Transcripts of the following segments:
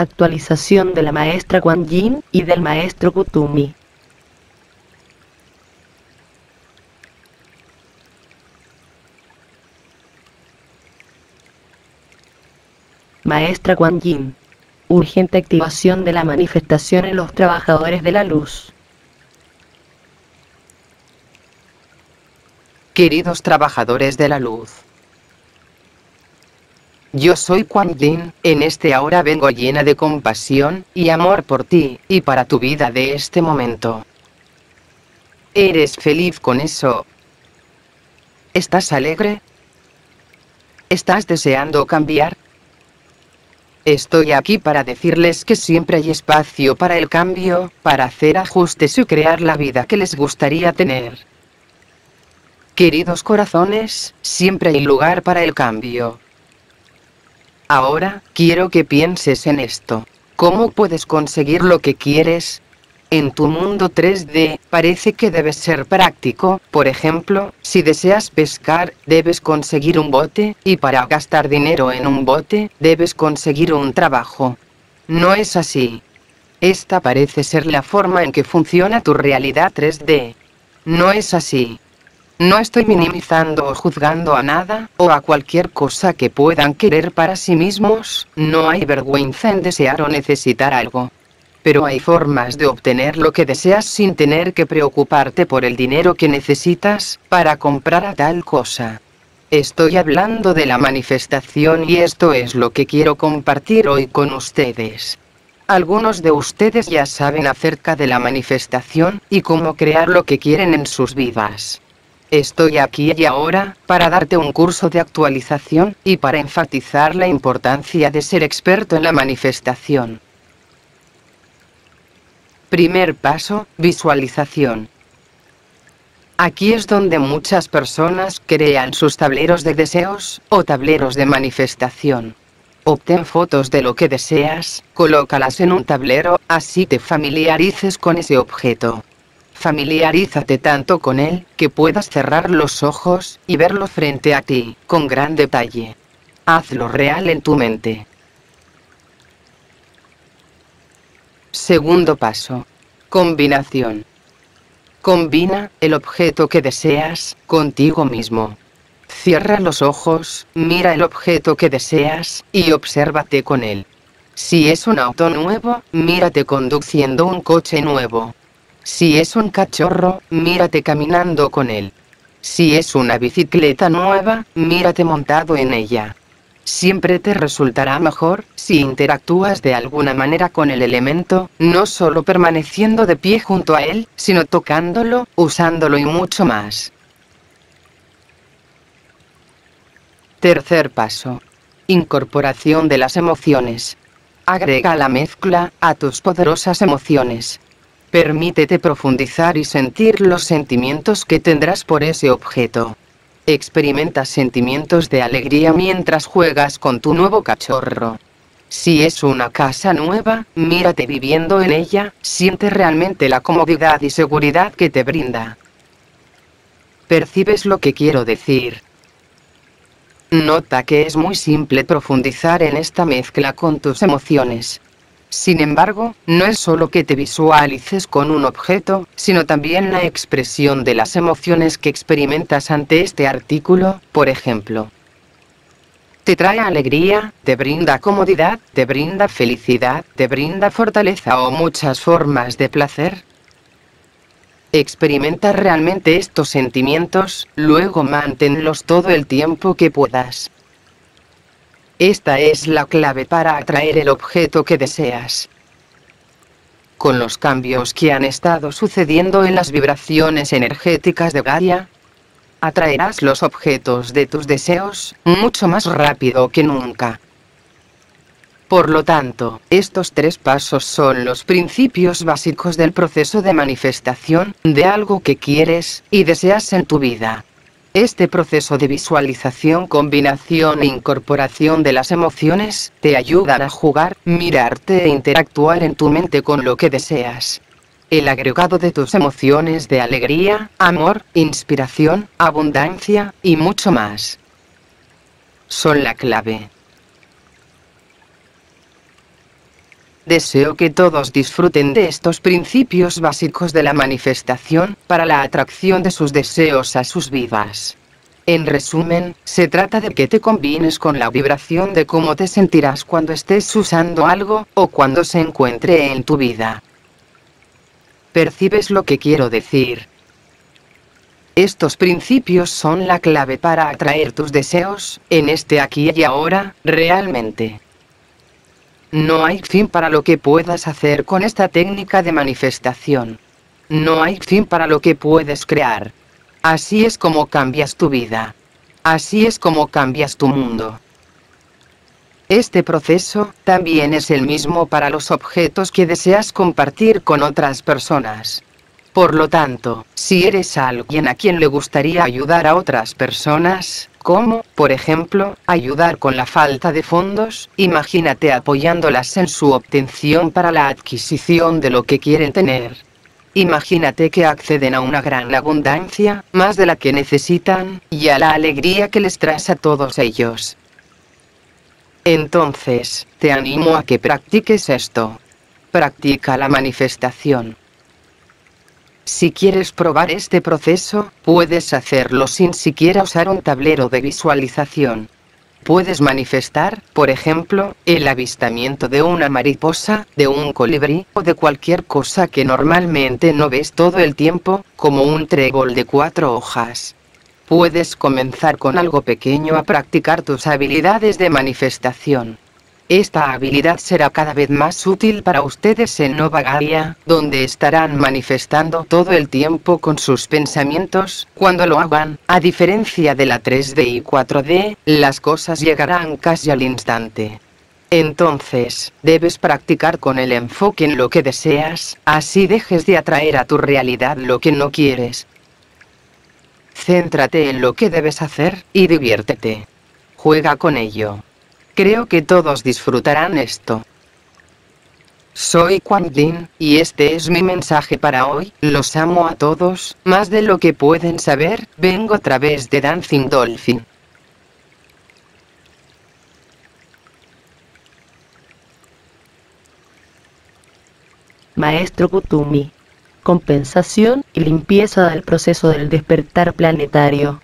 Actualización de la maestra Kuan Yin y del maestro Kutumi. Maestra Kuan Yin. Urgente activación de la manifestación en los trabajadores de la luz. Queridos trabajadores de la luz, yo soy Kuan Yin, en este ahora vengo llena de compasión y amor por ti, y para tu vida de este momento. ¿Eres feliz con eso? ¿Estás alegre? ¿Estás deseando cambiar? Estoy aquí para decirles que siempre hay espacio para el cambio, para hacer ajustes y crear la vida que les gustaría tener. Queridos corazones, siempre hay lugar para el cambio. Ahora, quiero que pienses en esto. ¿Cómo puedes conseguir lo que quieres? En tu mundo 3D, parece que debes ser práctico. Por ejemplo, si deseas pescar, debes conseguir un bote, y para gastar dinero en un bote, debes conseguir un trabajo. No es así. Esta parece ser la forma en que funciona tu realidad 3D. No es así. No estoy minimizando o juzgando a nada, o a cualquier cosa que puedan querer para sí mismos. No hay vergüenza en desear o necesitar algo. Pero hay formas de obtener lo que deseas sin tener que preocuparte por el dinero que necesitas para comprar a tal cosa. Estoy hablando de la manifestación y esto es lo que quiero compartir hoy con ustedes. Algunos de ustedes ya saben acerca de la manifestación y cómo crear lo que quieren en sus vidas. Estoy aquí y ahora para darte un curso de actualización y para enfatizar la importancia de ser experto en la manifestación. Primer paso, visualización. Aquí es donde muchas personas crean sus tableros de deseos, o tableros de manifestación. Obtén fotos de lo que deseas, colócalas en un tablero, así te familiarices con ese objeto. Familiarízate tanto con él, que puedas cerrar los ojos, y verlo frente a ti, con gran detalle. Hazlo real en tu mente. Segundo paso. Combinación. Combina el objeto que deseas contigo mismo. Cierra los ojos, mira el objeto que deseas, y obsérvate con él. Si es un auto nuevo, mírate conduciendo un coche nuevo. Si es un cachorro, mírate caminando con él. Si es una bicicleta nueva, mírate montado en ella. Siempre te resultará mejor si interactúas de alguna manera con el elemento, no solo permaneciendo de pie junto a él, sino tocándolo, usándolo y mucho más. Tercer paso. Incorporación de las emociones. Agrega la mezcla a tus poderosas emociones. Permítete profundizar y sentir los sentimientos que tendrás por ese objeto. Experimenta sentimientos de alegría mientras juegas con tu nuevo cachorro. Si es una casa nueva, mírate viviendo en ella, siente realmente la comodidad y seguridad que te brinda. ¿Percibes lo que quiero decir? Nota que es muy simple profundizar en esta mezcla con tus emociones. Sin embargo, no es solo que te visualices con un objeto, sino también la expresión de las emociones que experimentas ante este artículo, por ejemplo. ¿Te trae alegría, te brinda comodidad, te brinda felicidad, te brinda fortaleza o muchas formas de placer? Experimenta realmente estos sentimientos, luego manténlos todo el tiempo que puedas. Esta es la clave para atraer el objeto que deseas. Con los cambios que han estado sucediendo en las vibraciones energéticas de Gaia, atraerás los objetos de tus deseos mucho más rápido que nunca. Por lo tanto, estos 3 pasos son los principios básicos del proceso de manifestación de algo que quieres y deseas en tu vida. Este proceso de visualización, combinación e incorporación de las emociones, te ayudan a jugar, mirarte e interactuar en tu mente con lo que deseas. El agregado de tus emociones de alegría, amor, inspiración, abundancia, y mucho más son la clave. Deseo que todos disfruten de estos principios básicos de la manifestación, para la atracción de sus deseos a sus vidas. En resumen, se trata de que te combines con la vibración de cómo te sentirás cuando estés usando algo, o cuando se encuentre en tu vida. ¿Percibes lo que quiero decir? Estos principios son la clave para atraer tus deseos, en este aquí y ahora, realmente. No hay fin para lo que puedas hacer con esta técnica de manifestación. No hay fin para lo que puedes crear. Así es como cambias tu vida. Así es como cambias tu mundo. Este proceso también es el mismo para los objetos que deseas compartir con otras personas. Por lo tanto, si eres alguien a quien le gustaría ayudar a otras personas, como, por ejemplo, ayudar con la falta de fondos, imagínate apoyándolas en su obtención para la adquisición de lo que quieren tener. Imagínate que acceden a una gran abundancia, más de la que necesitan, y a la alegría que les traes a todos ellos. Entonces, te animo a que practiques esto. Practica la manifestación. Si quieres probar este proceso, puedes hacerlo sin siquiera usar un tablero de visualización. Puedes manifestar, por ejemplo, el avistamiento de una mariposa, de un colibrí, o de cualquier cosa que normalmente no ves todo el tiempo, como un trébol de 4 hojas. Puedes comenzar con algo pequeño a practicar tus habilidades de manifestación. Esta habilidad será cada vez más útil para ustedes en Nova Gaia, donde estarán manifestando todo el tiempo con sus pensamientos. Cuando lo hagan, a diferencia de la 3D y 4D, las cosas llegarán casi al instante. Entonces, debes practicar con el enfoque en lo que deseas, así dejes de atraer a tu realidad lo que no quieres. Céntrate en lo que debes hacer, y diviértete. Juega con ello. Creo que todos disfrutarán esto. Soy Quan Yin, y este es mi mensaje para hoy. Los amo a todos, más de lo que pueden saber. Vengo a través de Dancing Dolphin. Maestro Kutumi. Compensación y limpieza del proceso del despertar planetario.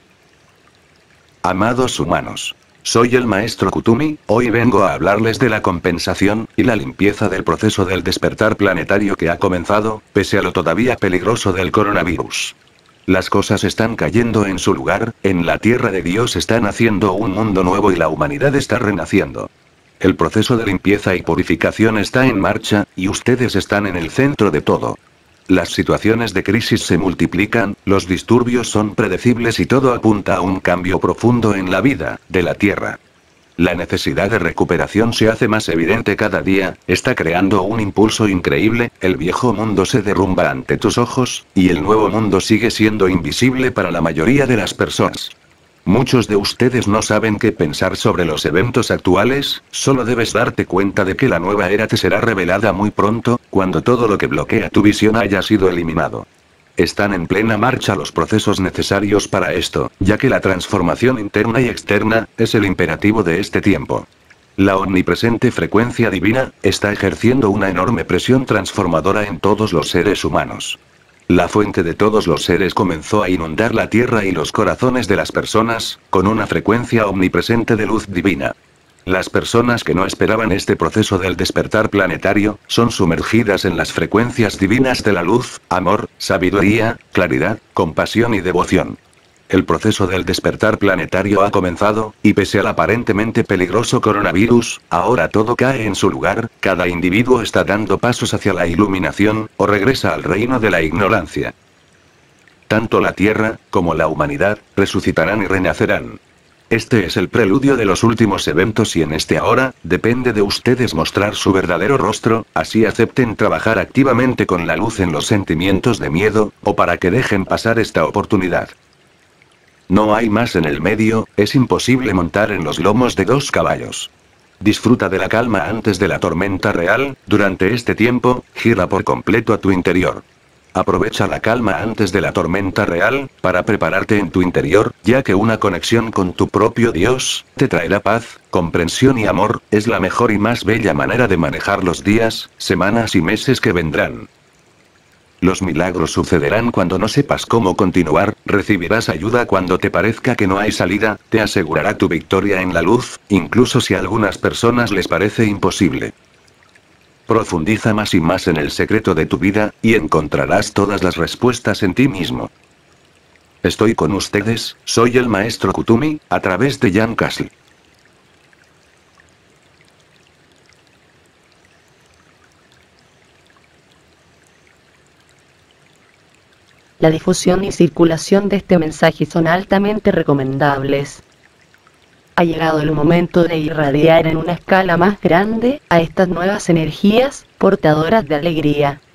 Amados humanos. Soy el Maestro Kutumi, hoy vengo a hablarles de la compensación y la limpieza del proceso del despertar planetario que ha comenzado, pese a lo todavía peligroso del coronavirus. Las cosas están cayendo en su lugar, en la tierra de Dios están haciendo un mundo nuevo y la humanidad está renaciendo. El proceso de limpieza y purificación está en marcha, y ustedes están en el centro de todo. Las situaciones de crisis se multiplican, los disturbios son predecibles y todo apunta a un cambio profundo en la vida de la Tierra. La necesidad de recuperación se hace más evidente cada día, está creando un impulso increíble, el viejo mundo se derrumba ante tus ojos, y el nuevo mundo sigue siendo invisible para la mayoría de las personas. Muchos de ustedes no saben qué pensar sobre los eventos actuales, solo debes darte cuenta de que la nueva era te será revelada muy pronto, cuando todo lo que bloquea tu visión haya sido eliminado. Están en plena marcha los procesos necesarios para esto, ya que la transformación interna y externa es el imperativo de este tiempo. La omnipresente frecuencia divina está ejerciendo una enorme presión transformadora en todos los seres humanos. La fuente de todos los seres comenzó a inundar la tierra y los corazones de las personas, con una frecuencia omnipresente de luz divina. Las personas que no esperaban este proceso del despertar planetario, son sumergidas en las frecuencias divinas de la luz, amor, sabiduría, claridad, compasión y devoción. El proceso del despertar planetario ha comenzado, y pese al aparentemente peligroso coronavirus, ahora todo cae en su lugar, cada individuo está dando pasos hacia la iluminación, o regresa al reino de la ignorancia. Tanto la Tierra, como la humanidad, resucitarán y renacerán. Este es el preludio de los últimos eventos y en este ahora, depende de ustedes mostrar su verdadero rostro, así acepten trabajar activamente con la luz en los sentimientos de miedo, o para que dejen pasar esta oportunidad. No hay más en el medio, es imposible montar en los lomos de 2 caballos. Disfruta de la calma antes de la tormenta real, durante este tiempo, gira por completo a tu interior. Aprovecha la calma antes de la tormenta real, para prepararte en tu interior, ya que una conexión con tu propio Dios, te traerá paz, comprensión y amor, es la mejor y más bella manera de manejar los días, semanas y meses que vendrán. Los milagros sucederán cuando no sepas cómo continuar, recibirás ayuda cuando te parezca que no hay salida, te asegurará tu victoria en la luz, incluso si a algunas personas les parece imposible. Profundiza más y más en el secreto de tu vida, y encontrarás todas las respuestas en ti mismo. Estoy con ustedes, soy el maestro Kutumi, a través de Jan Castle. La difusión y circulación de este mensaje son altamente recomendables. Ha llegado el momento de irradiar en una escala más grande a estas nuevas energías, portadoras de alegría.